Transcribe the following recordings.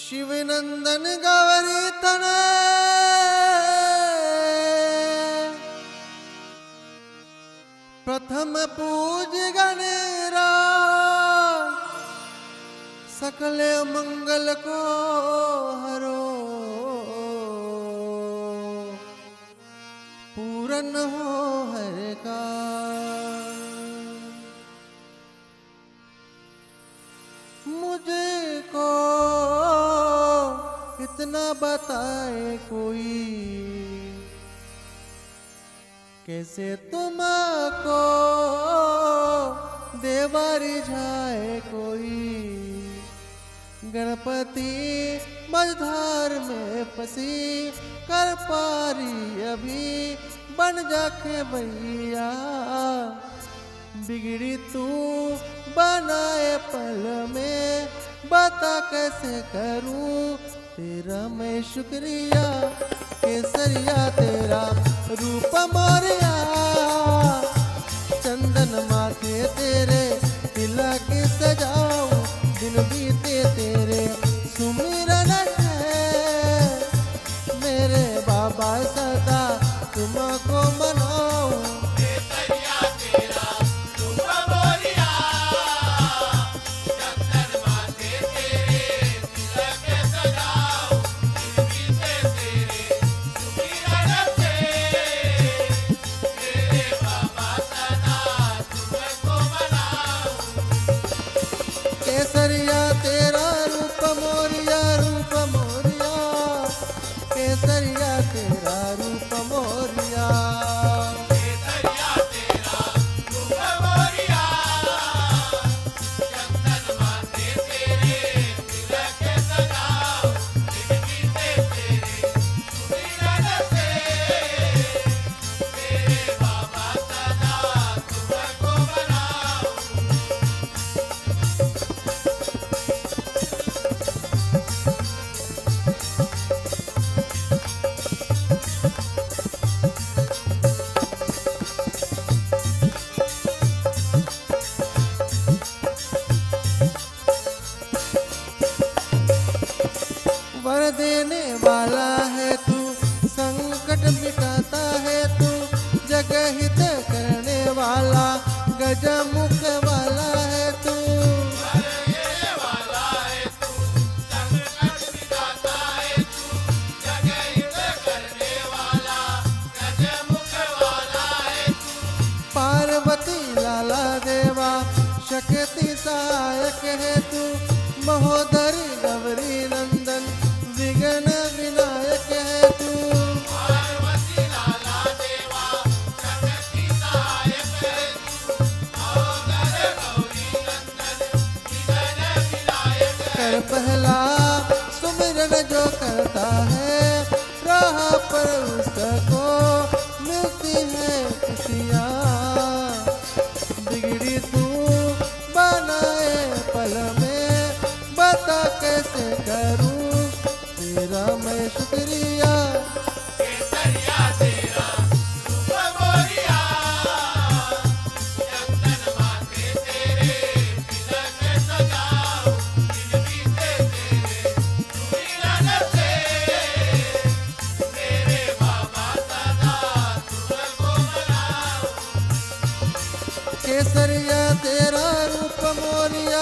शिवनंदन गौरी तनय प्रथम पूज गणेरा सकल मंगल को हरो पूरन हो हर का। मुझे को इतना बताए कोई कैसे तुमको देवारी जाए कोई। गणपति मझधार में फंसी कर पारी अभी बन जाके भैया। बिगड़ी तू बनाए पल में बता कैसे करूं तेरा मैं शुक्रिया। केसरिया तेरा रूप मोरिया चंदन माथे तेरे तिलक सजाऊं दिन बीते तेरे सुमिरन है मेरे बाबा सदा तुमको मनाऊं। केसरिया तेरा रूप मोरिया केसरिया तेरा रूप मोरिया। केसरिया तेरा रूप मोरिया चंदन माथे तेरे तिलक सजाओ दिन बीते तेरे सुमिरन से तेरे बाबा सदा तुमको मनाऊं। वर देने वाला है तू संकट मिटाता है तू जगह हित करने वाला गजमुख वाला है तू। वर देने वाला है तू संकट मिटाता है तू जगह हित करने वाला गजमुख वाला है तू। पार्वती लाला देवा शक्ति सहायक है तू महोदरी गौरी नंदन विघ्न विनायक है तू। पार्वती लाला देवा शक्ति सहायक है तू महोदर गौरी नंदन विघ्न विनायक है। कर पहला सुमिरन जो करता है राह पर उसको मिलती है खुशियाँ। बिगड़ी तू बनाए पल में बता कैसे करूं तेरा मैं शुक्रिया। केसरिया तेरा रूप मोरिया चंदन माथे तेरे तिलक सजाओ दिन बीते तेरे सुमिरन से मेरे बाबा सदा तुमको मनाऊं। केसरिया तेरा रूप मोरिया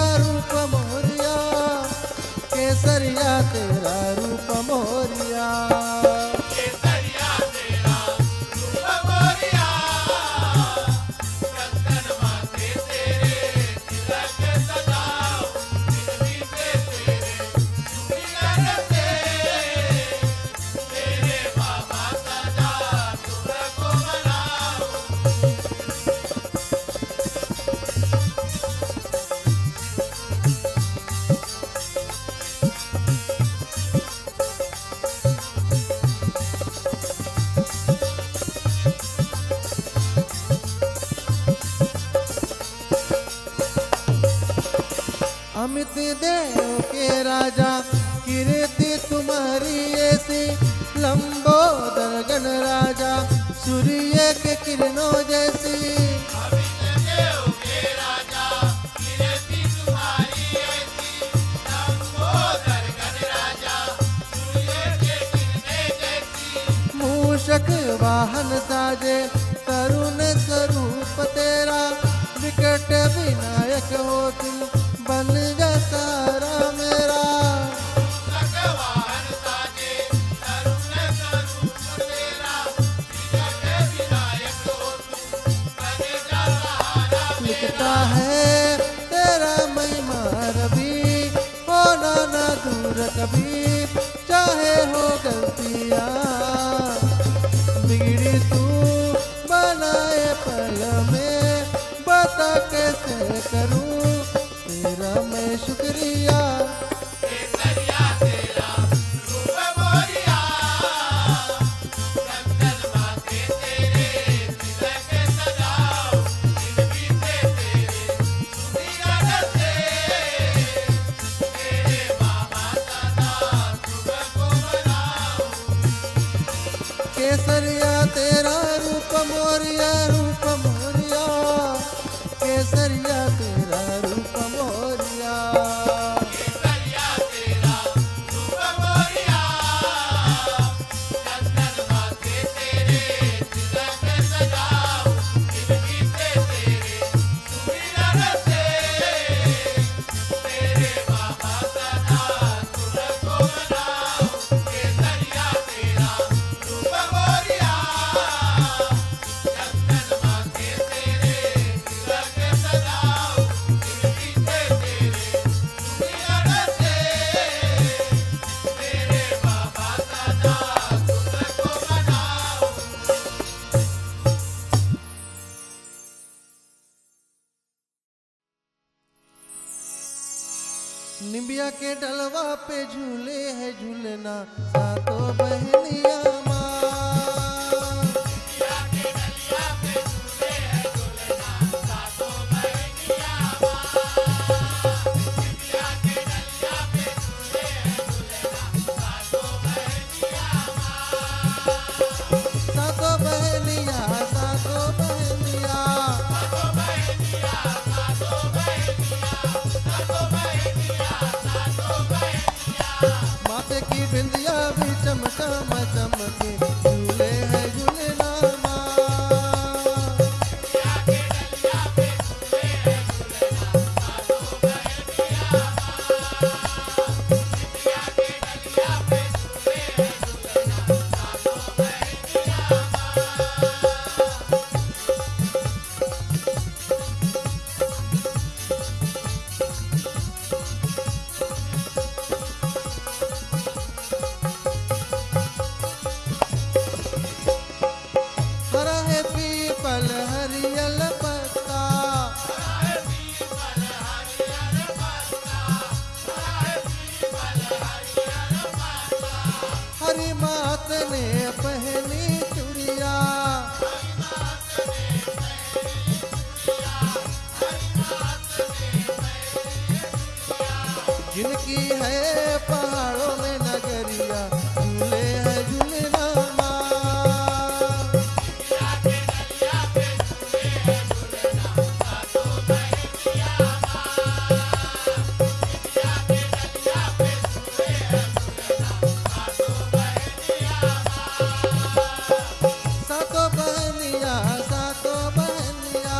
केसरिया तेरा रूप मोरिया। केसरिया तेरा रूप मोरिया चंदन माथे तेरे तिलक सजाओ दिन बीते तेरे सुमिरन से मेरे बाबा सदा तुमको मनाऊं। अमित देव के राजा कीर्ति तुम्हारी ऐसी लंबोदर गण राजा सूर्य के किरणों जैसी। अमित देव के राजा कीर्ति तुम्हारी ऐसी लंबोदर गण राजा वाहन साजे करुण स्वरूप तेरा, विकट विनायक हो तू बन जा सहारा मेरा। वाहन साजे करुण स्वरूप तेरा, विकट विनायक हो तू बन जा सहारा मेरा। लिखता है तेरा महिमा रवि, होना ना दूर कभी, चाहे हो गलतियाँ बिगड़ी तू बनाए पल में, बता कैसे करूं तेरा मैं शुक्रिया। केसरिया तेरा रूप मोरिया, चंदन माथे तेरे तिलक सजाओ, दिन बीते तेरे सुमिरन से, तेरे बाबा सदा सुबह को मनाओ। केसरिया तेरा रूप मोरिया, रूप मोरिया, केसरिया तेरा रूप मोरिया। केसरिया तेरा रूप मोरिया, चंदन माथे तेरे तिलक सजाओ, दिन बीते तेरे सुमिरन से, तेरे बाबा सदा सुबह को मनाओ। केसरिया तेरा रूप मोरिया, चंदन माथे तेरे तिलक सजाओ, दिन बीते तेरे सुमिरन से, तेरे बाबा सदा सुबह को मनाओ। निबिया के डलवा पे झूले है झूलना सातों बहनिया माँ। पिया के डलिया पे झूले है झूलना सातों बहनिया माँ। पिया के डलिया पे झूले है झूलना सातों बहनिया माँ। सातों बहनिया, सातों बहनिया, सातों बहनिया, सातों बहनिया, सातों बहनिया, सातों बहनिया। माथे की बिंदिया भी चमचम चमके झूले है झूलना माँ। पिया के डलिया पे झूले है झूलना सातों बहनिया माँ। पिया के डलिया पे झूले है झूलना सातों बहनिया माँ। हरा है पीपल हरियल पत्ता, हरी मात ने पहनी चूड़िया, जिनकी है पहाड़ों में नगरिया झूले है झूलना माँ। सातों बहनिया, सातों बहनिया,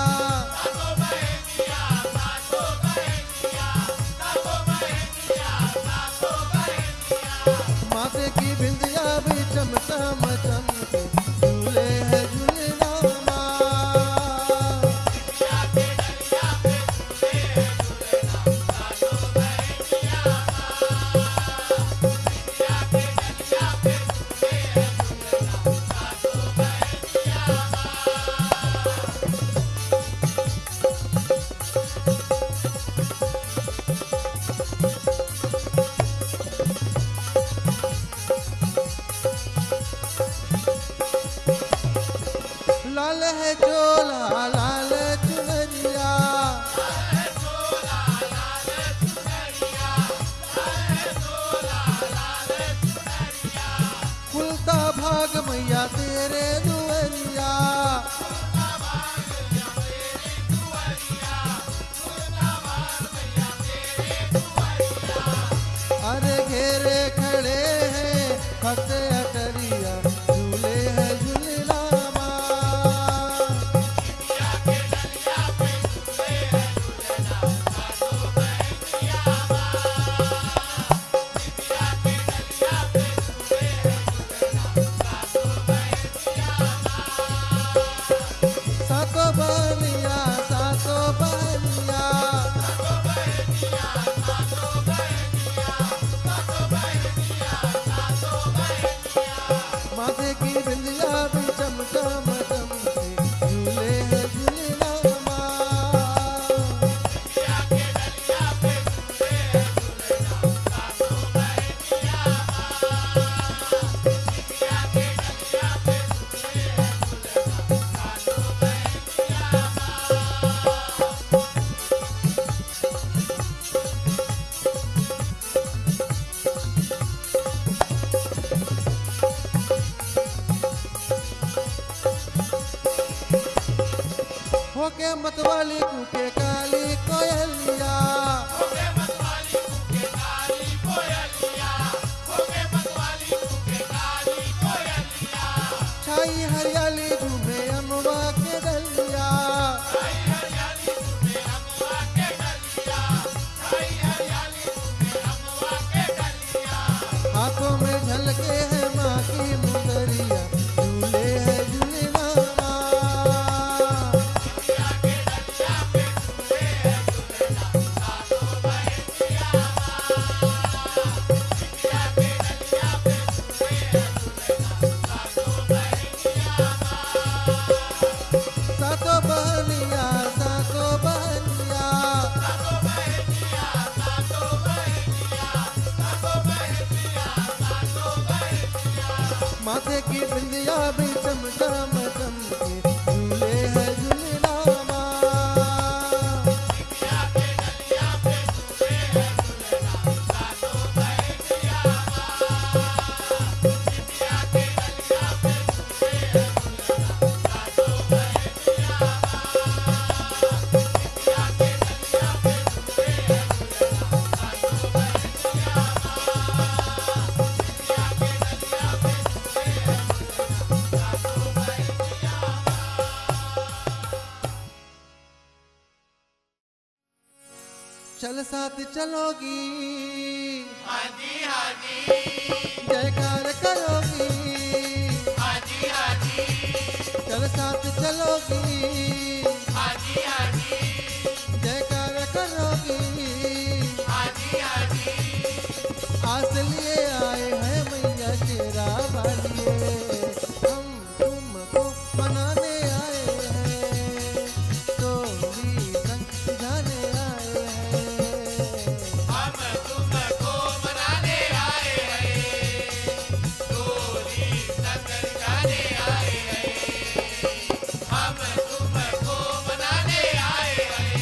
माथे की बिंदिया भी चमचम चमके झूले है झूलना माँ। लाल है चोला लाल चुनरिया, खुलता भाग मैया तेरे दुअरिया, अरे घेरे खड़े हैं भक्त अटरिया झूले है झूलना मतवाली कूके काली कोयलिया, होके मतवाली कूके काली कोयलिया, होके मतवाली कूके काली कोयलिया। छाई हरियाली झूमे अमवा के डलिया, छाई हरियाली झूमे अमवा के डलिया, छाई हरियाली झूमे अमवा के डलिया। हाथों में झलके है माँ की मुंदरिया, झूले है झूलना माँ। बिटिया के डलिया पे झूले है झूलना सातों बहनिया माँ। बिटिया के डलिया पे झूले है झूलना सातों बहनिया माँ। सातो बहनिया सातो बहनिया, सातों बहनिया सातों बहनिया, सातों बहनिया सातों बहनिया। माथे की बिंदिया भी चमचम चमके, झूले है झूलना माँ। बिटिया के डलिया पे झूले है झूलना सातों बहनिया माँ। बिटिया के डलिया पे झूले है झूलना सातों बहनिया माँ। बिटिया के डलिया पे झूले है झूलना सातों बहनिया माँ। बिटिया के डलिया पे झूले है झूलना सातों बहनिया माँ। चल साथ चलोगी, हाजी हाजी जयकार करोगी, हाजी हाजी चल साथ चलोगी, हाजी हाजी जयकार करोगी। हाजी हाजी आस लिए आए हैं मैया शेरा वालिए, हम तुमको मनाने आए हैं, डोली रंग जाने आए हैं। हम तुमको मनाने आए हैं, डोली संग जाने आए हैं। हम तुमको मनाने आए हैं,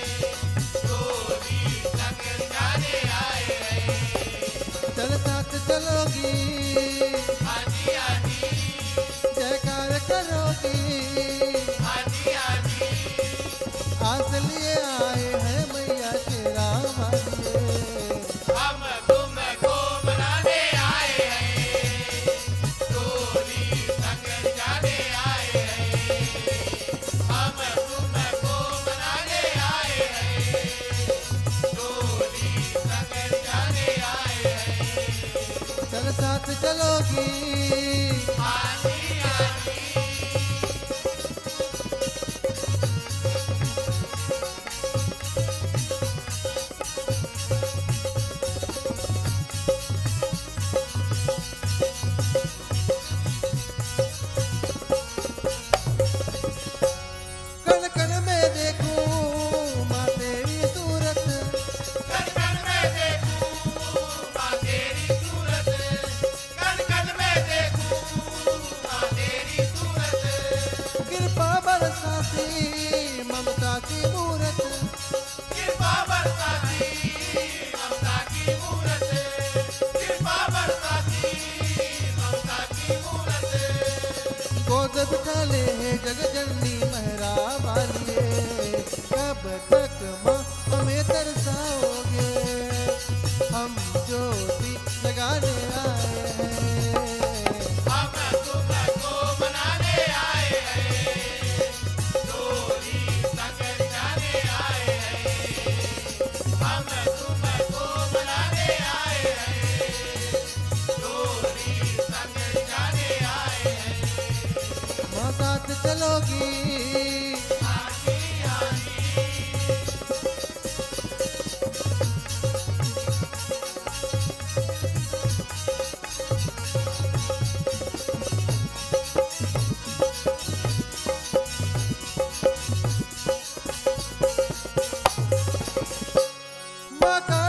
डोली संग जाने आए हैं। चल साथ चलोगी, हाजी हाजी जयकार करोगी, हाजी हाजी आस लिए आए हैं मैया शेरा वालिए। हम तुमको मनाने आए हैं, डोली संग जाने आए हैं। हम तुमको मनाने आए हैं, डोली संग जाने आए हैं। चल साथ चलोगी, हाजी हाजी कण कण में देखूं माँ तेरी सूरत, कण कण में देखूं माँ तेरी सूरत, कण कण में देखूं माँ तेरी सूरत। कृपा बरसाती ममता की मूरत, कृपा बरसाती ममता की मूरत, कृपा बरसाती ममता की मूरत। गोद बिठा ले जग जननी मेहरा वालिए, कब तक माँ हमें तरसाओगे, हम ज्योति जगाने आए हैं। हम तुमको मनाने आए हैं, डोली संग जाने आए हैं। हम तुमको मनाने आए हैं, डोली संग जाने आए हैं। माँ साथ चलोगी, हाजी हाजी माँ का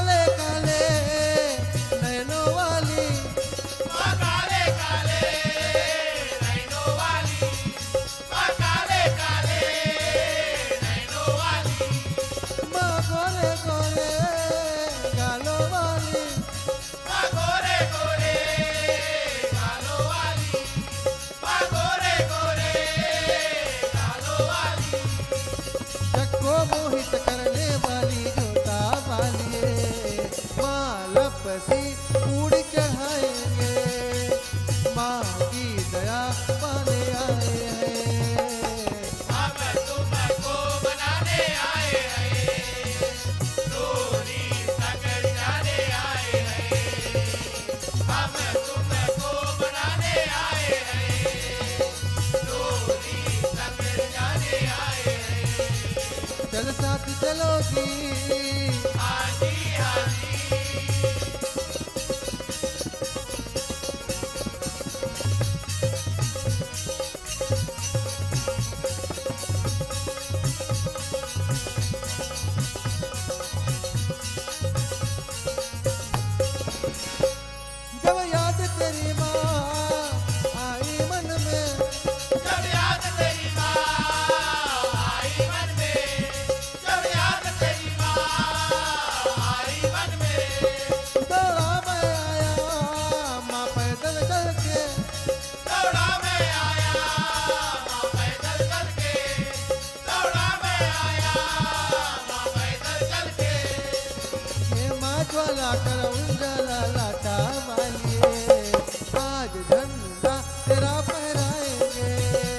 ज्वाला कर उजाला लाटा मालिए, आज झंडा तेरा फहराएंगे,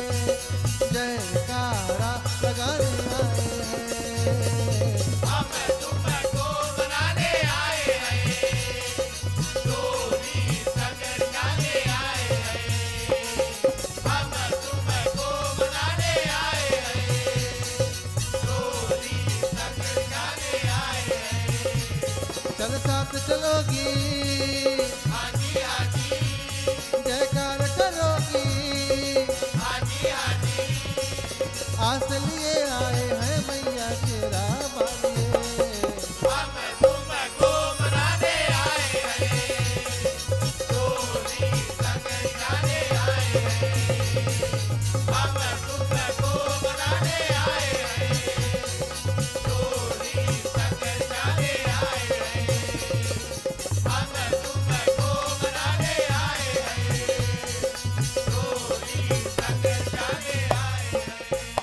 जयकारा लगाने आए हैं। हम तुमको मनाने आए हैं, डोली सगर जाने आए हैं। हम तुमको मनाने आए हैं, डोली सगर जाने आए हैं। चल साथ चलोगी, हाजी हाजी, जयकार करोगी, हाजी हाजी, आस लिए आए हैं मैया तेरा मालिए। हम तुमको मनाने आए हैं, डोली सगर जाने आए हैं। हम तुमको मनाने आए हैं, डोली सगर जाने आए हैं। हम तुमको मनाने आए हैं, डोली सगर जाने आए हैं।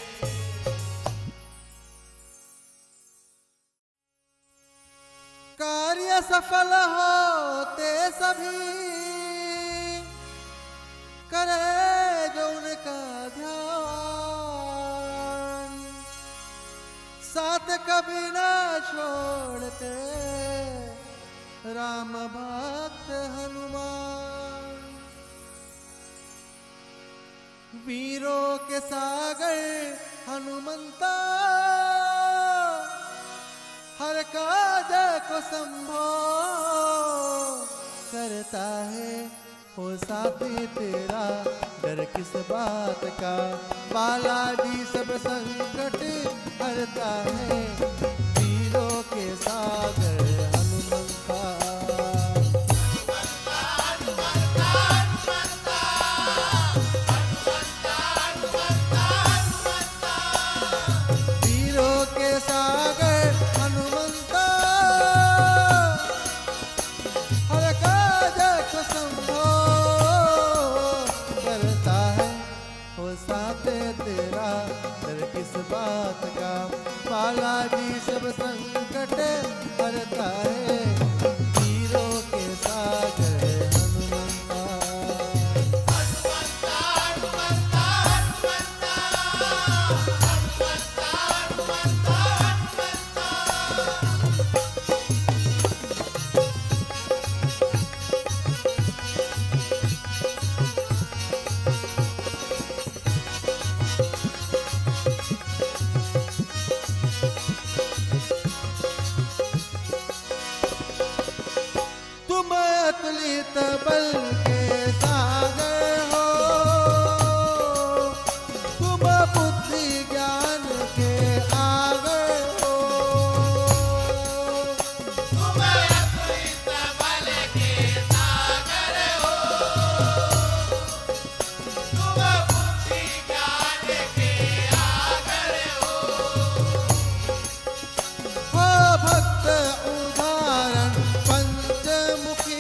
कार्य सफल होते सभी, करे जो उनका ध्यान, साथ कभी ना छोड़ते राम भक्त हनुमान। वीरों के सागर हनुमंता, हर काज को संभव करता है, हो साथी तेरा डर किस बात का, बालाजी सब संकट हरता है, वीरों के सागर हनुमंता। वीरों के सागर हनुमंता, हर काज को संभव करता है, हो साथ तेरा डर किस बात का, बालाजी सब संकट हरता है, वीरों के सागर हनुमंता। तुम अतुलित बल के सागर हो, तुम बुद्धि ज्ञान के आगर हो, तुम अतुलित बल के सागर हो, तुम बुद्धि ज्ञान के आगर हो। हो भक्त उदाहरण पंचमुखी,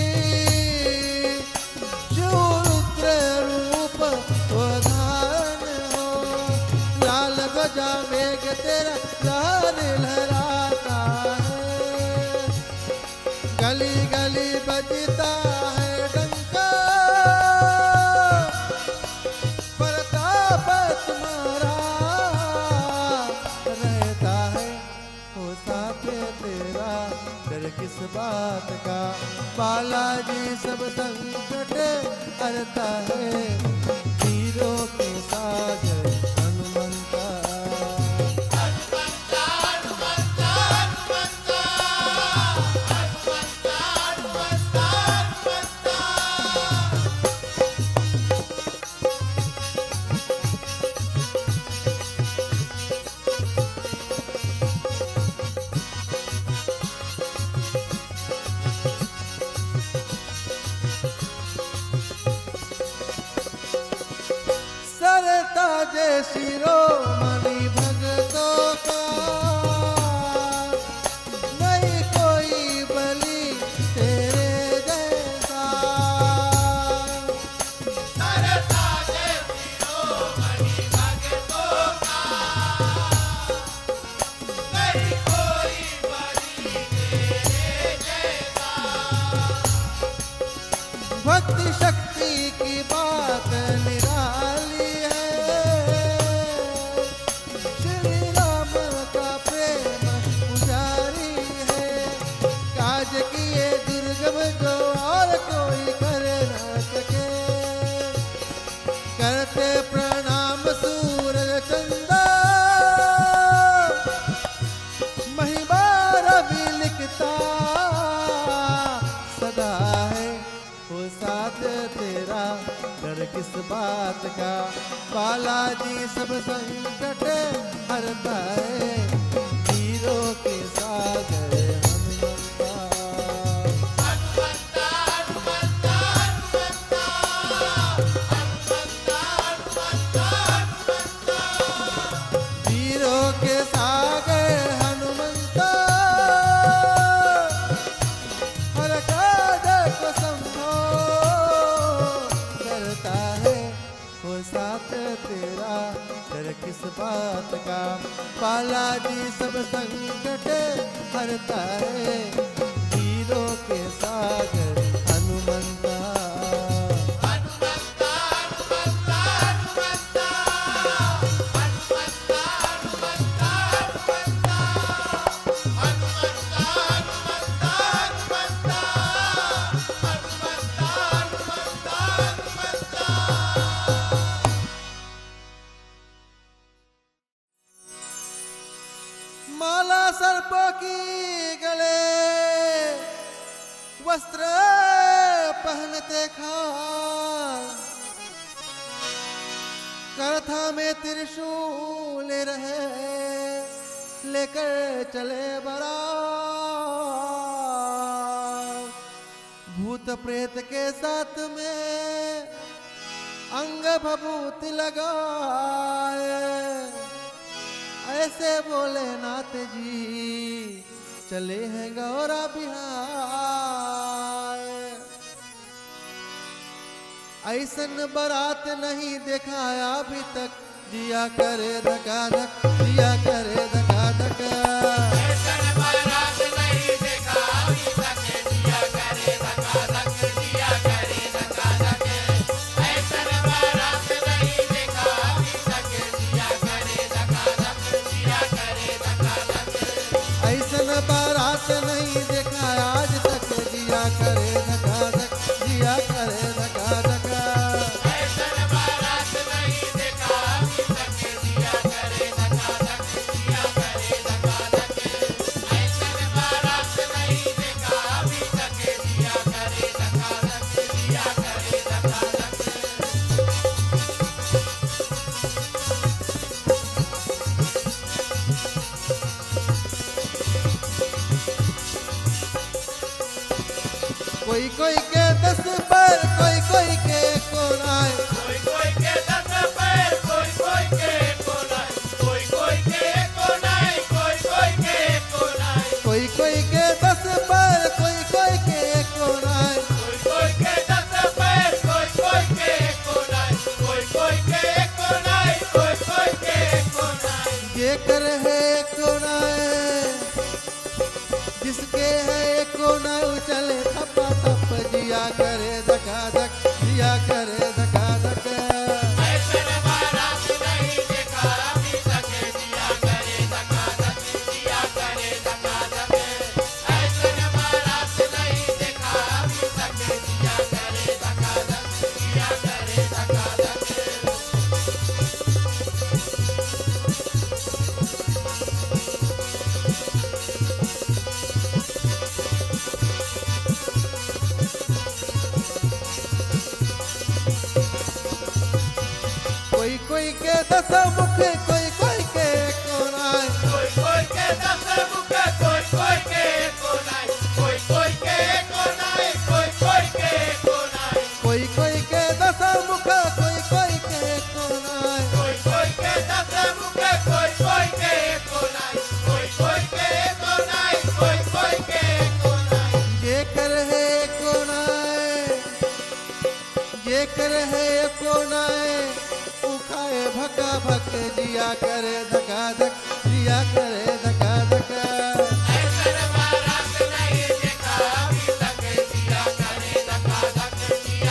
रुद्र रूप उदाहरण हो, लाल ध्वजा मेघ तेरा लहर लहराता है, गली गली बजता है डंका, प्रताप तुम्हारा रहता है, हो साथ तेरा डर किस बात का, बालाजी सब संकट हरता है, वीरों के सागर हनुमंता। हनुमंता हनुमंता हनुमंता, हनुमंता हनुमंता हनुमंता। सरता जय शिरोमणि भक्तों का, नहीं कोई बलि तेरे जैसा, सरता जय शिरोमणि भक्तों का, नहीं कोई बलि तेरे भक्ति शक्ति की बात निराली है। श्री राम का प्रेम पुजारी है। काज किए दुर्गम जो और कोई कर न सके। करते प्रणाम सूरज चंदा, महिमा रवि लिखता सदा है। वो साथ तेरा डर किस बात का। बालाजी सब संकट हरता है। वीरों के सागर हनुमंता। हनुमंता हनुमंता हनुमंता हनुमंता हनुमंता हनुमंता। वीरों के सागर हनुमंता। हर कार्य को संभव करता है। वो साथ तेरा डर किस बात का। बालाजी सब संकट हरता है। वीरों के सागर हनुमंता। हनुमंता हनुमंता हनुमंता हनुमंता हनुमंता हनुमंता हनुमंता हनुमंता हनुमंता हनुमंता हनुमंता। माला सर्पों की गले, वस्त्र पहनते खार। करथा में त्रिशूल रहे, लेकर चले बरात। भूत प्रेत के साथ में अंग भभूति लगाए। ऐसे बोले नाथ जी चले हैं गौरा बिहार। ऐसन बारात नहीं देखा अभी तक। जिया करे धका धक, जिया करे धका धक। ऐसन बारात नहीं देखा अभी तक। जिया करे धका धक, जिया करे धका धक। ऐसन बारात नहीं देखा अभी तक। जिया करे धका धक, जिया करे धका धक। ऐसन बारात नहीं देखा आज तक। जिया करे धका धक, जिया करे धका धक। ऐसन बारात नहीं देखा अभी तक। जिया करे धका धक, जिया करे धका धक। ऐसन बारात नहीं देखा अभी तक। जिया करे धका धक, जिया करे धका धक। कोई कोई के 10 पर, कोई कोई के कोनाए। कोई कोई के 10 पैर, कोई कोई के कोनाए। कोई कोई के कोनाए, कोई कोई के कोनाए। कोई कोई के 10 पर, कोई कोई के कोनाए। कोई कोई के 10 पैर, कोई कोई के कोनाए। कोई कोई के कोनाए, कोई कोई के कोनाए। ये कर है कोनाए, जिसके है कोना उछले थपा थप। जिया करे धका धक, जिया करे धका धक। ऐसन बारात नहीं देखा अभी तक। जिया करे धका धक, जिया करे धका धक। ऐसन बारात नहीं देखा अभी तक। जिया करे धका धक, जिया करे धका धक। कोई कोई के 10 मुख, कोई कोई के कोनाए। कोई कोई के 10 मुख, कोई कोई के कोनाए। कोई कोई के कोनाए, कोई कोई के कोनाए। कोई कोई के 10 मुख, कोई कोई के कोनाए। कोई कोई के 10 मुख, कोई कोई के कोनाए। कोई कोई के कोनाए, कोई कोई के कोनाए। ये कर है कोनाए, ये कर है कोनाए। उखाए भका भक, जिया करे धका धक, जिया करे धका धक। ऐसन बारात नहीं देखा अभी तक। जिया करे धका धक, जिया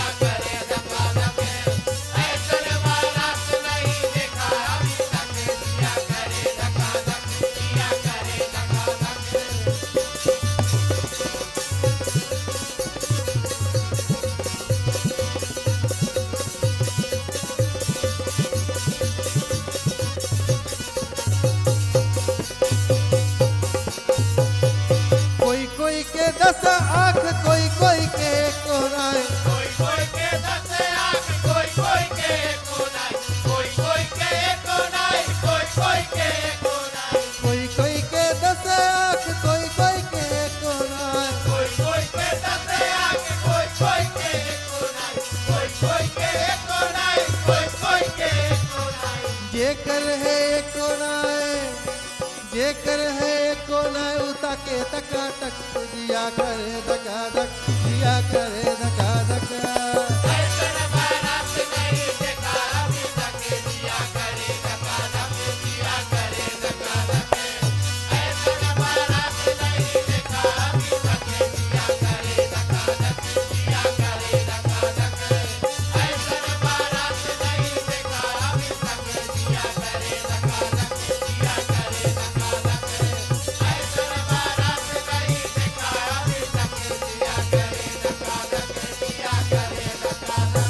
आँख कोई कोई के कोनाए, कोई कोई के 10 आँख, कोई कोई के कोनाए, कोई कोई के कोनाए, कोई कोई के कोनाए, कोई कोई के 10 आँख कोई कोई के कोनाए, कोई कोई के 10 आँख, कोई कोई के कोनाए, कोई कोई के कोनाए, कोई कोई के कोनाए। जेकर है कोनाए, जेकर है कोनाए उता के तका टक दिया करे धका धक, दिया करे धका धक। ऐसन बारात नहीं देखा अभी तक, दिया करे धका धक, दिया करे धका धक। ऐसन बारात नहीं देखा अभी तक, दिया करे धका धक, दिया करे धका धक। ऐसन बारात नहीं देखा अभी तक, दिया करे धका धक, दिया करे धका धक। ऐसन बारात नहीं देखा अभी तक, दिया करे धका धक, दिया करे धका धक।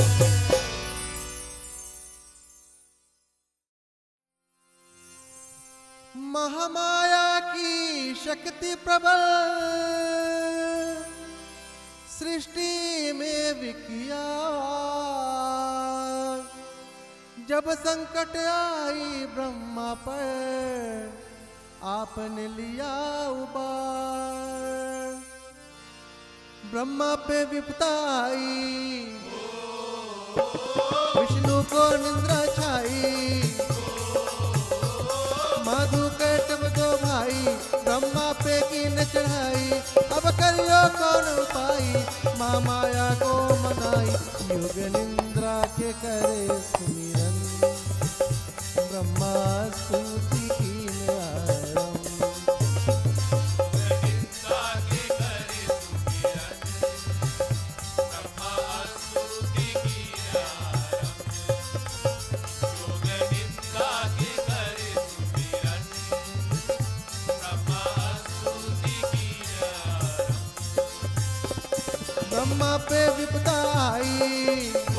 महामाया की शक्ति प्रबल सृष्टि में विकिया, जब संकट आई ब्रह्मा पर आपने लिया उबार। ब्रह्मा पे विपदा आई, विष्णु को निंद्रा छाई, माधु के तब दो भाई ब्रह्मा पे की न चढ़ाई। अब करियो कौन उपाय, माँ माया को मनाई, युग निंद्रा के करे सुमिरन, ब्रह्मा स्तुति की आरंभ। ब्रह्मा पे विपदा आई,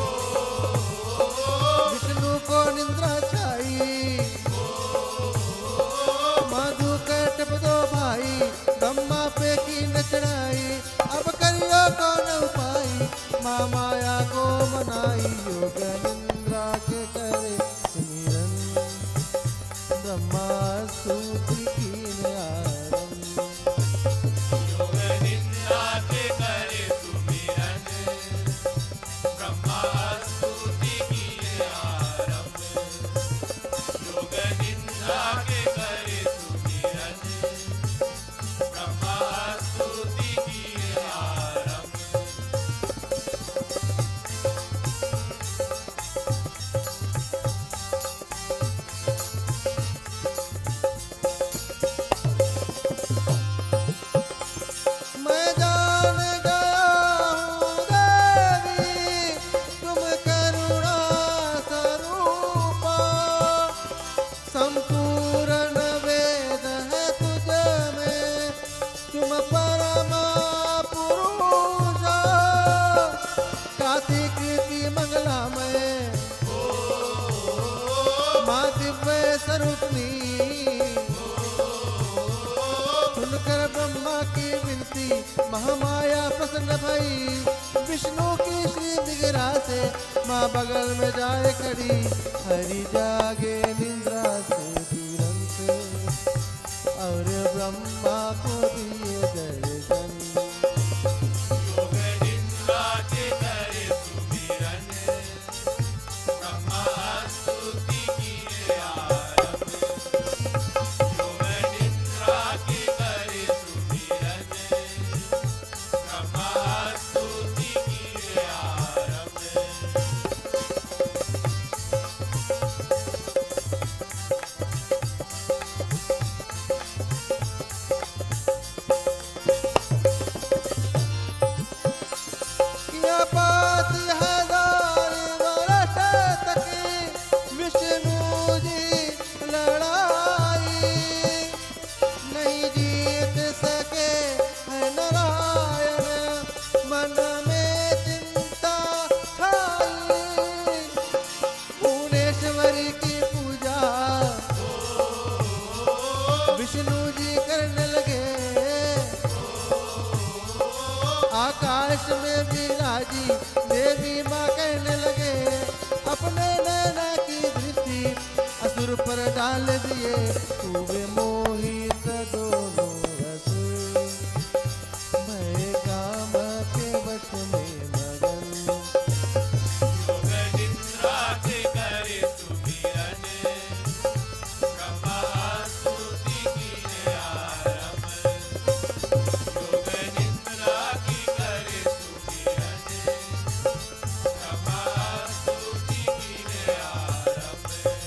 विष्णु को निंद्रा छाई, माधु के टप दो भाई ब्रह्मा पे की न चढ़ाई। अब करियो कौन उपाय, माँ माया को मनाई, योग निंद्रा के करे सुमिरन, ब्रह्मा स्तुति की आरंभ। सुनकर ब्रह्मा की विनती महामाया प्रसन्न भई, विष्णु की श्री दिगरा से माँ बगल में जाए खड़ी। हरि जागे निंद्रा से तुरंत और ब्रह्मा को दिए दर्शन। आकाश में विराजी देवी माँ कहने लगे, अपने नैना की दृष्टि असुर पर डाल दिए, हुए मोहित दोनों असुर, मैं काम के वश में मगन। योग निद्रा के करे सुमिरन, ब्रह्मा स्तुति कीने आरंभ। योग निद्रा की करे सुमिरन, ब्रह्मा स्तुति कीने आरंभ।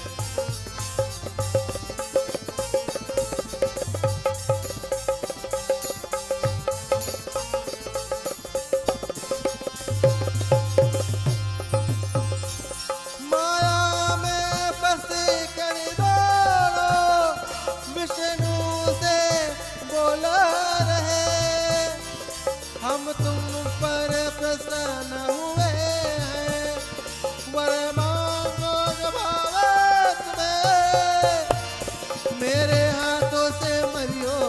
माया में फंसे कर दोनों विष्णु से बोला रहे, हम तुम पर प्रसन्न हुए हैं, वर मांगो जो भावे तुम्हें, मेरे हाथों से मरियो,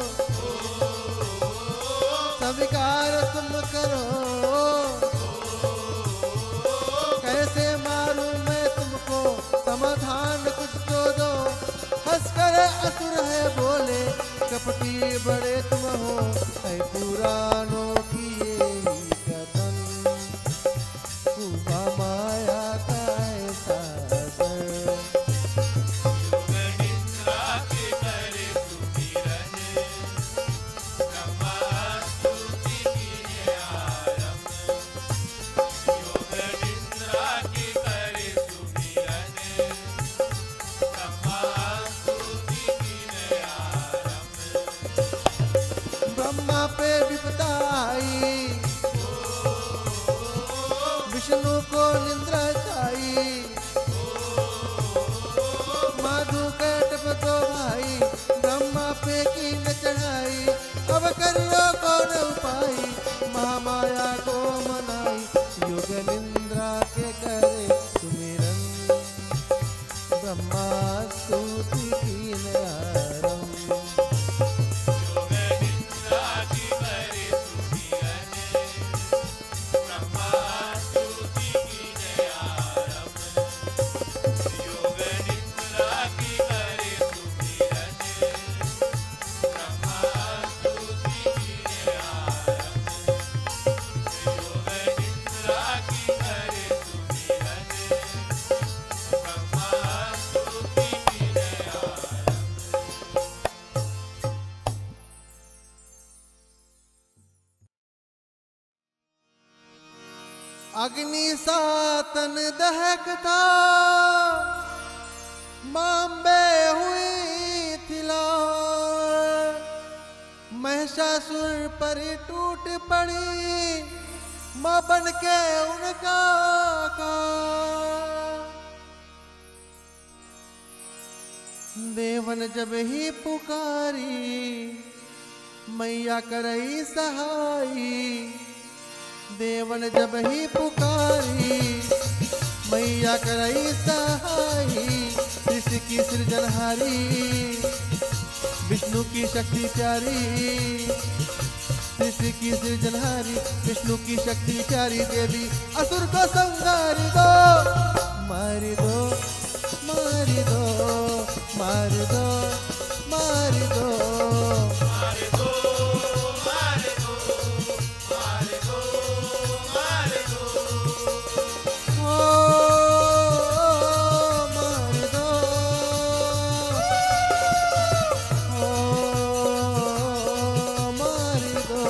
स्वीकार तुम करो, कैसे मारूं मैं तुमको, समाधान कुछ तो दो। हंसकर असुर है बोले, कपटी बड़े तुम हो, ऐ पुराणों की यही कथन, हुआ माया का ऐसा असर। योग निद्रा के करे सुमिरन, ब्रह्मा स्तुति कीने आरंभ। योग निद्रा के करे सुमिरन, ब्रह्मा स्तुति कीने आरंभ। ब्रह्मा पे विपदा आई, विष्णु को निद्रा छाई, माधु कटप दो भाई, ब्रह्मा पे की न चढ़ाई, अब करियो कौन उपाय, महामाया को मनाई, योग निद्रा के करे सुमिरन, ब्रह्मा स्तुति कीने आरंभ। योग निद्रा की करे सुमिरन, ब्रह्मा स्तुति कीने आरंभ। योग निद्रा की करे सुमिरन, ब्रह्मा स्तुति कीने आरंभ। योग निद्रा की करे सुमिरन, ब्रह्मा स्तुति कीने आरंभ। अग्नि सा तन दहकता, मांबे हुई थी लाल, महिषासुर पर टूट पड़ी, मां बन के उनका काल। देवन जब ही पुकारी, मैया करई सहाई, देवन जब ही पुकारी, मैया करई सहाई, सृष्टि की सृजनहारी, विष्णु की शक्ति प्यारी, सृष्टि की सृजनहारी, विष्णु की शक्ति प्यारी देवी, असुर को संगारी दो, मारी दो, मारी दो, मार दो, मार दो, मार दो, मार दो, मार दो, मार दो। ओ मार दो, ओ मार दो।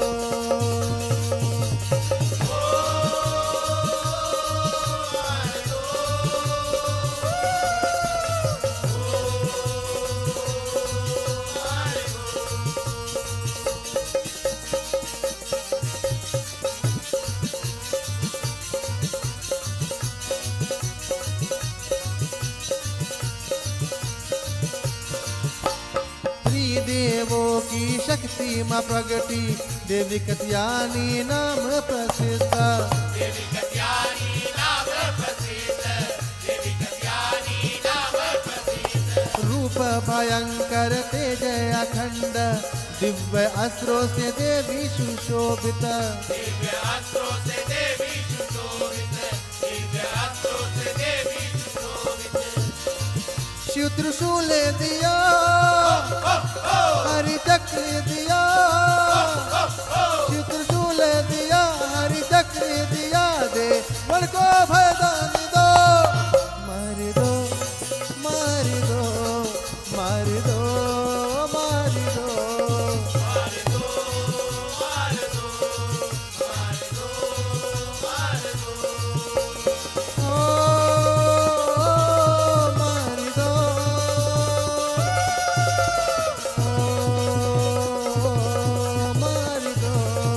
देवों की शक्ति मां प्रगति, देवी कत्यानी नाम प्रसिद्ध, देवी कत्यानी नाम प्रसिद्ध, देवी कत्यानी नाम प्रसिद्ध। रूप भयंकर तेज अखंड, दिव्य अस्त्रों से देवी सुशोभित, दिव्य अस्त्रों से देवी सुशोभित, दिव्य अस्त्रों से देवी सुशोभित। शिव त्रिशूल दिया, हरि चक्र दिया, शिव त्रिशूल दिया, हरि चक्र दिया, दे मन को भयदान दो, मार दो, मार दो, मार दो, मार दो, मार दो, मार दो, मार दो, मार दो। ओ मार दो, ओ मार दो।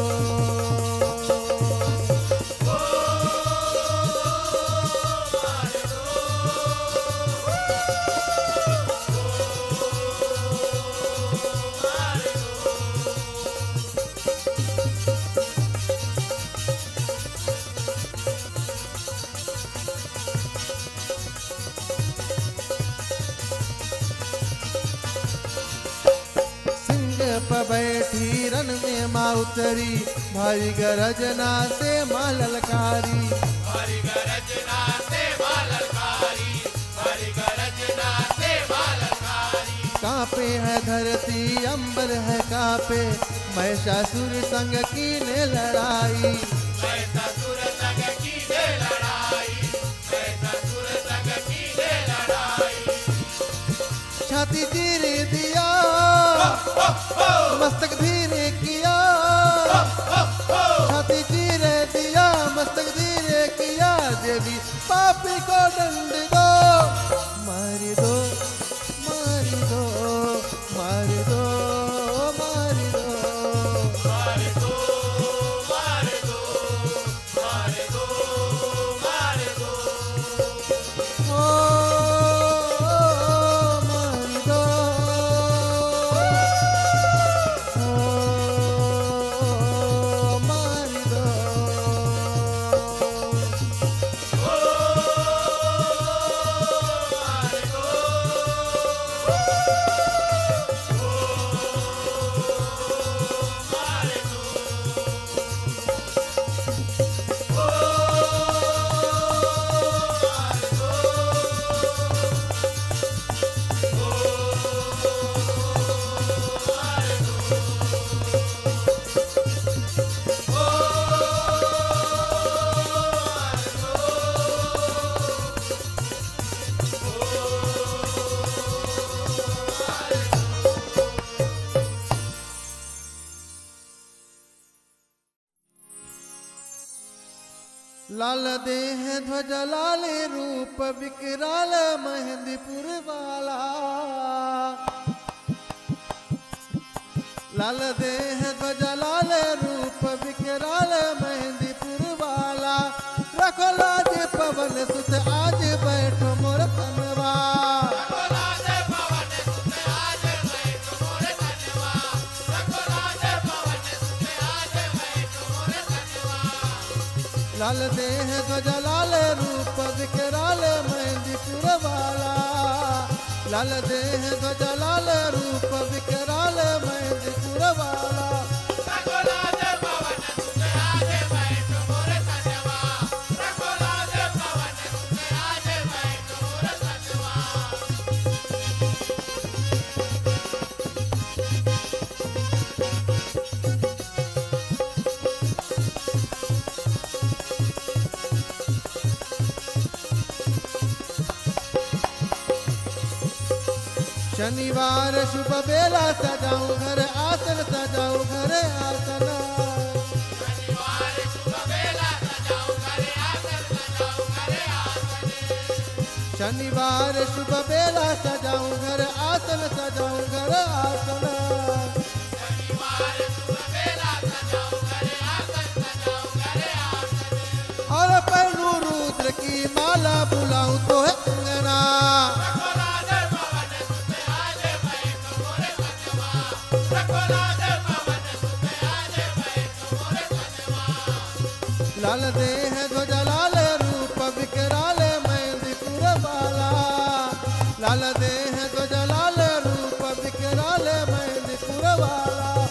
सिंह पर बैठी रन में माँ उतरी, भारी गरजना से माँ ललकारी, हरि गरजना से बालकारी, हरि गरजना से बालकारी। कांपे है धरती अंबर है कांपे, महिषासुर संग कीने लड़ाई, महिषासुर संग कीने लड़ाई, महिषासुर संग कीने लड़ाई। छाती चीर दिया, मस्तक धीरे किया, छाती चीर दिया, मस्तक धीरे किया, देवी पापी को दंड दो, मार दो, मार दो, मार दो, मार दो, मार दो, मार दो, मार दो, मार दो। ओ मार दो, ओ मार दो। लाल देह ध्वज लाल रूप विकराल मेहंदीपुर वाला, लाल देह ध्वज लाल रूप विकराल मेहंदीपुर वाला, रखो लाज पवन सुत आज बैठो मोर तनवा, लाल देह ध्वज लाल रूप विकराल मेहंदीपुर वाला, लाल देह ध्वज लाल रूप विकराल मेहंदीपुर वाला। शनिवार शुभ बेला सजाऊं घर आसन, सजाऊं घर आसन, शनिवार शुभ बेला सजाऊं घर आसन, सजाऊं घर आसन। शनिवार शुभ बेला सजाऊं घर आसन, सजाऊं घर आसन, शनिवार शुभ बेला सजाऊं घर आसन, सजाऊं घर आसन। और पहनू रुद्र की माला बुलाऊं तो है अंगना, लाल देह ध्वज लाल रूप विकराल मेहंदीपुर वाला, लाल देह ध्वज लाल रूप विकराल मेहंदीपुर वाला।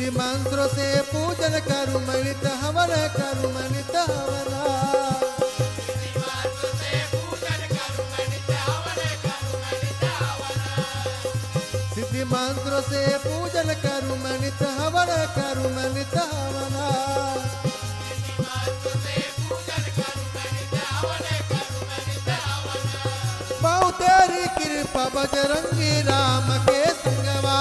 सिद्धि मंत्रों से पूजन करूं मणित हवन करूं मणित हवना सिद्धि मंत्रों से पूजन करूं मणित हवन करूं मणित हवना बहु तेरी कृपा बजरंगी राम के संगवा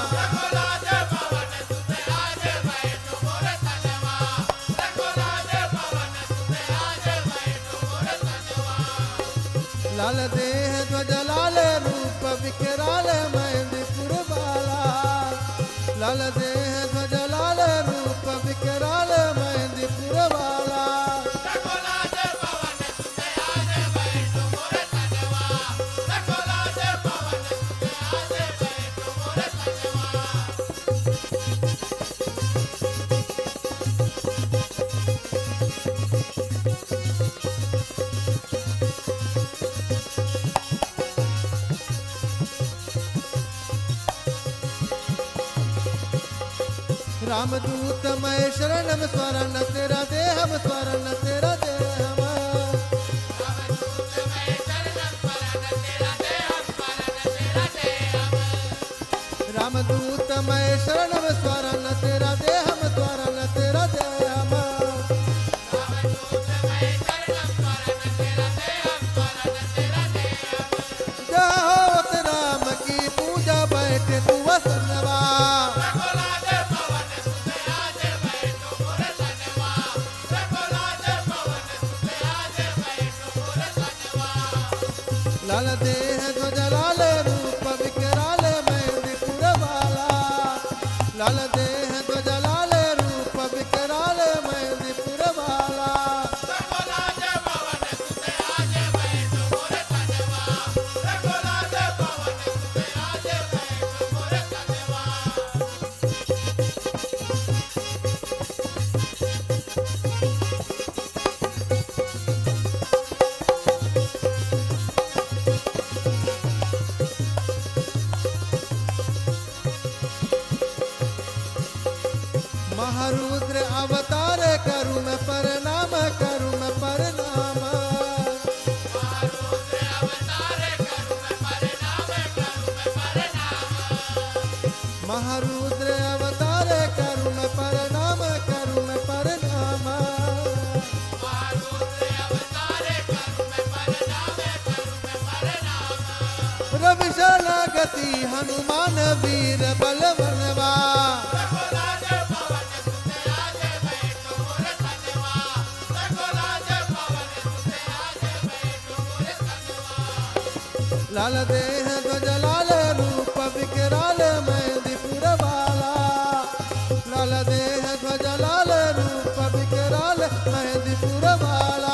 लाल देह ध्वज लाल रूप विकराल महेंद्रपुर बाला लाल देह ध्वज लाल रूप विकराल महेंद्रपुर बाला रामदूत मैं शरणम स्वरण तेरा देहम स्वरण तेरा देहम रामदूत मैं शरणम स्वरण तेरा देहम स्वरण तेरा देहम जहोत राम की पूजा बैठे तू वसनवा लाल देह ध्वज लाल रूप विकराल महेंद्रपुर बाला लाल देह ध्वज लाल रूप विकराल महेंद्रपुर बाला महारुद्र अवतार करूं मैं प्रणाम करूं मैं प्रणाम महारुद्र अवतार करूं मैं प्रणाम करूं मैं प्रणाम रविशाला गति हनुमान वीर बलवनवा लाल देह ध्वज लाल रूप विकराल महेंद्रपुर बाला लाल देह ध्वज लाल रूप विकराल महेंद्रपुर बाला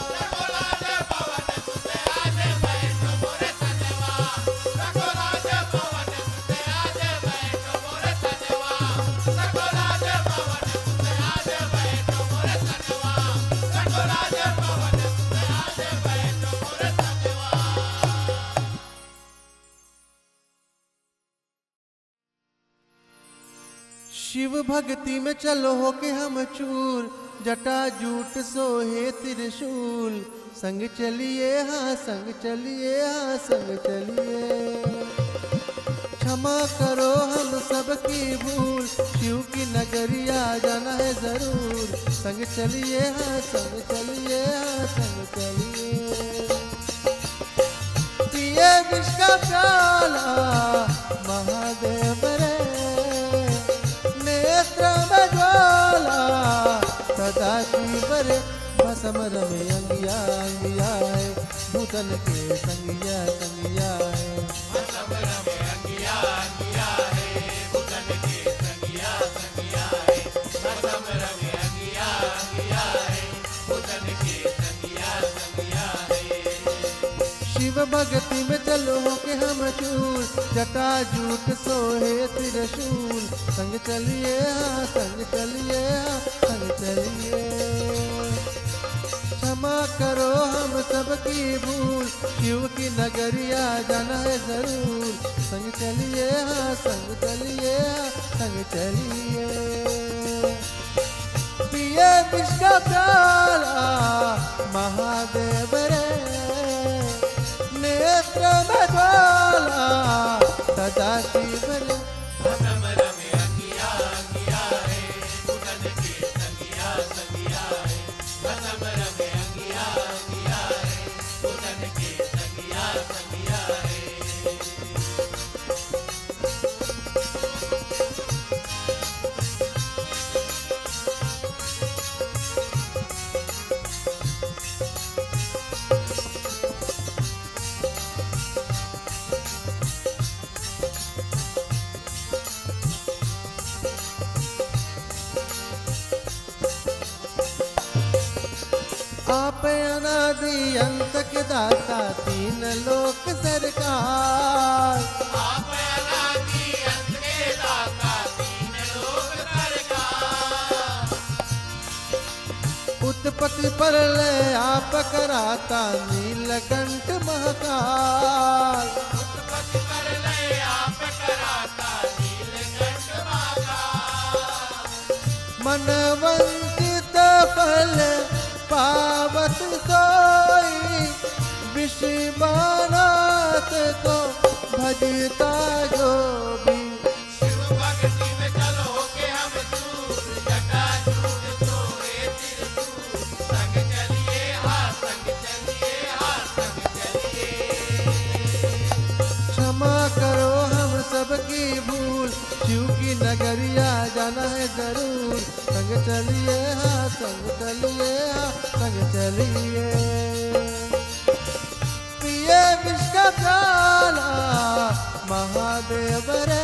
शिव भक्ति में चलो हो के हम चूर जटा जूट सोहे त्रिशूल संग चलिए हाँ संग चलिए हाँ संग चलिए क्षमा करो हम सबकी भूल शिव की नगरिया जाना है जरूर संग चलिए हाँ संग चलिए हाँ संग चलिए पिए विष का प्याला महादेव रे सदा शिव रे भस्म रमे अंगिया अंगिया है भूतन के संगिया संगिया है भस्म रमे अंगिया अंगिया है भूतन के संगिया संगिया है भस्म रमे अंगिया अंगिया है भूतन के संगिया संगिया है शिव भक्ति में चलो हो के हम चूर जटा जूट सोहे त्रिशूल संग चलिए हाँ संग चलिए हाँ संग चलिए क्षमा करो हम सबकी भूल, शिव की नगरिया जाना है जरूर। संग चलिए हाँ संग चलिए हाँ संग चलिए। पिए विष का प्याला महादेव रे, नेत्र में ज्वाला सदा शिव रे। भसम रमे अंगिया अंगिया है, उदन के संगिया संगिया है। भसम रमे अंगिया अंगिया है, उदन के संगिया संगिया है। आप अनादि अंत के दाता, तीन लोक सरकार। आप अनादि अंत के दाता, तीन लोक सरकार। उत्पत्ति प्रलय आप कराता, नीलकंठ महाकाल। उत्पत्ति प्रलय आप कराता, नीलकंठ महाकाल। मनवंचित फल पावत सोई, विश्वनाथ को भजता जो भी। शिव भक्ति में चलो के हम दूर, जटाजूट सोए त्रिशूल। संग चलिए हाँ संग चलिए हाँ संग चलिए। क्षमा करो हम सबकी भूल, शिव की नगरिया जाना है जरूर। संग चलिए हाँ संग चलिए हाँ संग चलिए। पिए विष का प्याला महादेव रे,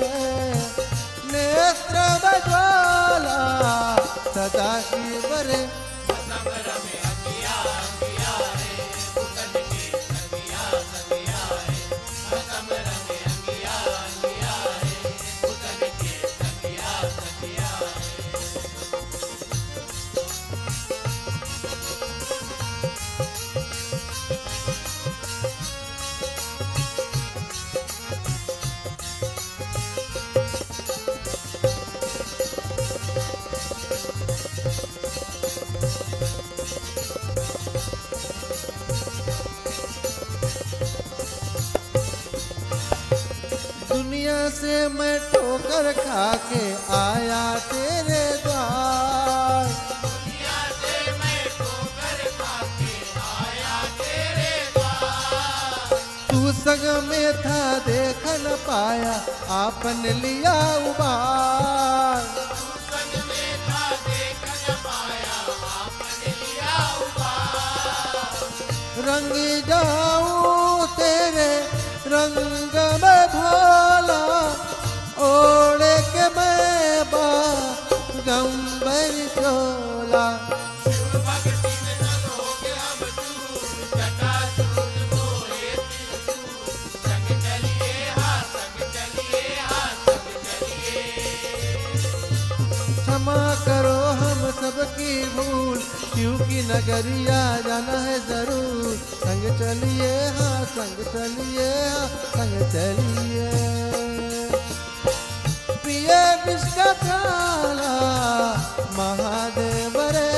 नेत्र में ज्वाला सदा शिव रे। भसम रमे अंगिया अंगिया है, उदन के संगिया संगिया है। भसम रमे अंगिया अंगिया है, उदन के संगिया संगिया है। दुनिया से मैं ठोकर खा के आया तेरे द्वार। दुनिया से मैं ठोकर खा के आया तेरे द्वार। तू संग में था देख न पाया, आपन लिया उबार। तू संग में था देख न पाया, आपने लिया उबार। रंग जाऊं तेरे रंग में भोला, ओढ़े के मैं बागंबर चोला। शिव भक्ति में चलो के हम दूर, जटाजूट सोए त्रिशूल। संग चलिए हाँ संग चलिए हाँ संग चलिए। क्षमा करो हम सबकी भूल, शिव की नगरिया जाना है जरूर। संग चलिए हाँ संग चलिए हाँ संग चलिए। पिए विष का प्याला महादेव रे,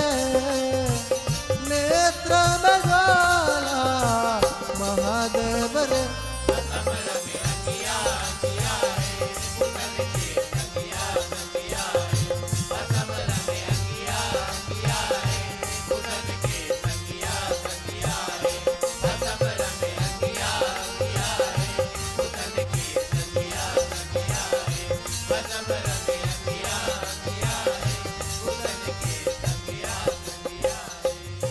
नेत्र में ज्वाला महादेव रे। भसम रमे अंगिया अंगिया है, उदन के संगिया संगिया है। भसम रमे अंगिया अंगिया है, उदन के संगिया संगिया है। भसम रमे अंगिया अंगिया है, उदन के संगिया संगिया है। भसम रमे अंगिया अंगिया है, उदन के संगिया संगिया है।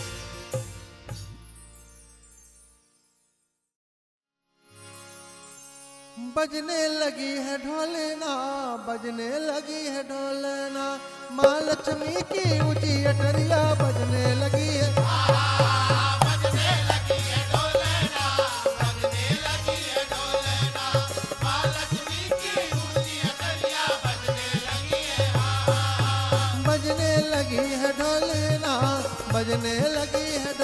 बजने लगी है ढोलना, बजने लगी है ढोलना, माँ लक्ष्मी की ऊंची अटरिया बजने लगी है। बजने लगी है ढोलना, बजने लगी है ढोलना। माँ लक्ष्मी की ऊंची अटरिया बजने लगी है। बजने लगी है ढोलना, बजने लगी है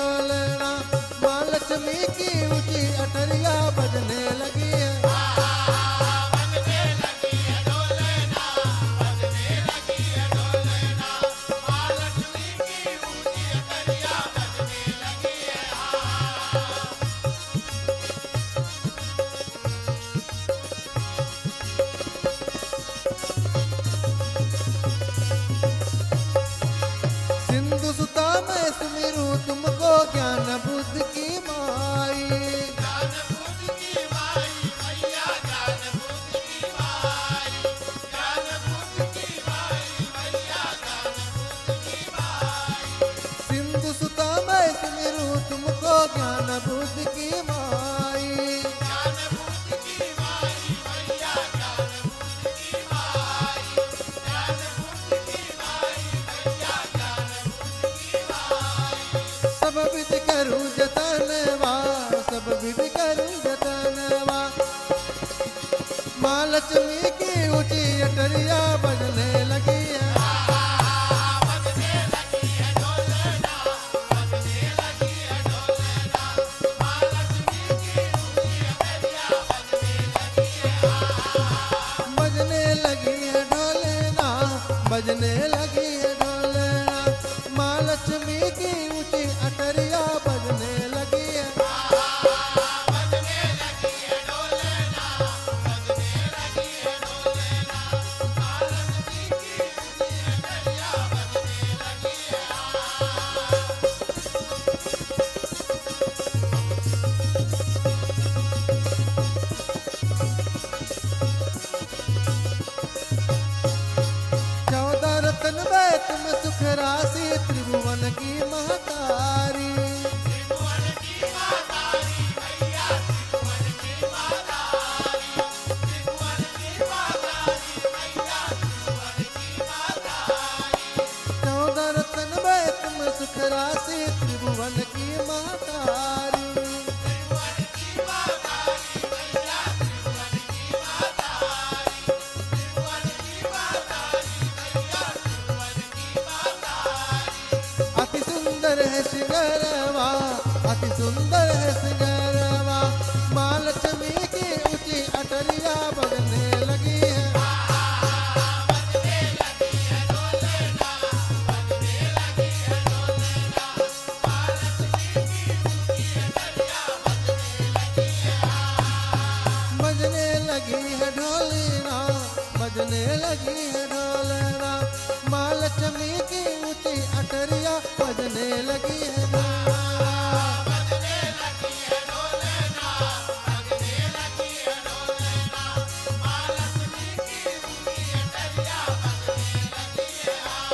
ज्ञान बुद्धि की माई। ज्ञान बुद्धि की माई मैया ज्ञान बुद्धि की माई। ज्ञान बुद्धि की माई मैया ज्ञान बुद्धि की माई। सब विध करूं जतनवा, सब विध करूं जतनवा। माँ लक्ष्मी की ऊंची अटरिया बजने लगी है। बजने लगी है ढोलना, बजने लगी है ढोलना। माँ लक्ष्मी की ऊँची अटरिया बजने लगी है। बजने लगी है ढोलना, बजने लगी है ढोलना। माँ लक्ष्मी की ऊंची अटरिया बजने लगी है। बजने लगी है ढोलना, बजने लगी है ढोलना। माँ लक्ष्मी की ऊँची अटरिया बजने लगी है। चौदह रत्न में तुम सुख राशि त्रिभुवन की महतारी। त्रिभुवन की मातारी मैया त्रिभुवन की मातारी। त्रिभुवन की मातारी मैया त्रिभुवन की मातारी। चौदह रत्न में तुम सुख राशि त्रिभुवन की महतारी। त्रिभुवन की मातारी मैया त्रिभुवन की मातारी। त्रिभुवन की मातारी मैया त्रिभुवन की मातारी। अति सुंदर है सिंगरवा, अति सुंदर है सिंगरवा। माँ लक्ष्मी की ऊंची अटरिया बजने लगी है। बजने लगी है ढोलना, बजने लगी है ढोलना। माँ लक्ष्मी की ऊँची अटरिया बजने लगी है। बजने लगी है ढोलना, बजने लगी है ढोलना। माँ लक्ष्मी की ऊंची अटरिया बजने लगी है ढोलना। बजने लगी है ढोलना, बजने लगी है ढोलना। माँ लक्ष्मी की ऊँची अटरिया बजने लगी है।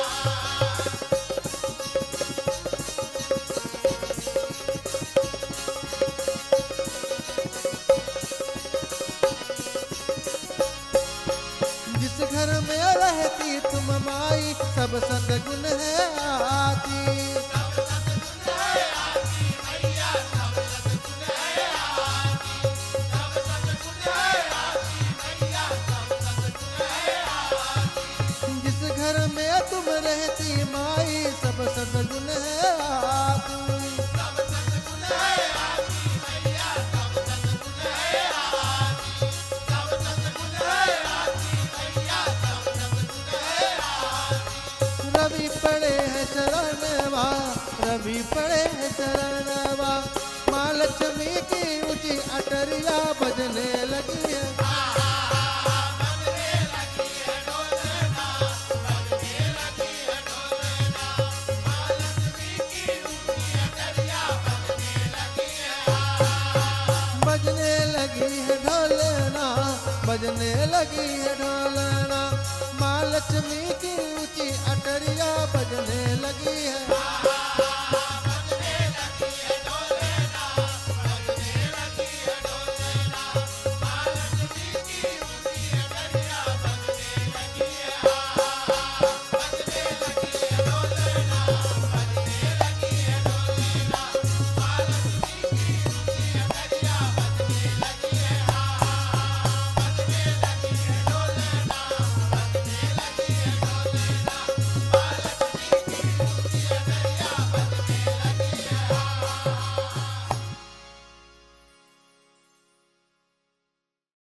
जिस घर में रहती तुम माई सब सदगुण है आती। सब सद्गुण है आती मैया सब सद्गुण है आती। सब सद्गुण है आती मैया सब सद्गुण है आती। जिस घर में तुम रहती माई सब सदगुण है आती। सब सद्गुण है आती मैया सब सद्गुण है आती। सब सद्गुण है आती मैया सब सद्गुण है आती। रवि पड़े है शरणवा, रवि पड़े है शरणवा। माँ लक्ष्मी की ऊंची अटरिया बजने लगी है। बजने लगी है ढोलना, बजने लगी है ढोलना। माँ लक्ष्मी की ऊँची अटरिया बजने लगी है। बजने लगी है ढोलना, बजने लगी है ढोलना। माँ लक्ष्मी की ऊंची अटरिया बजने लगी है।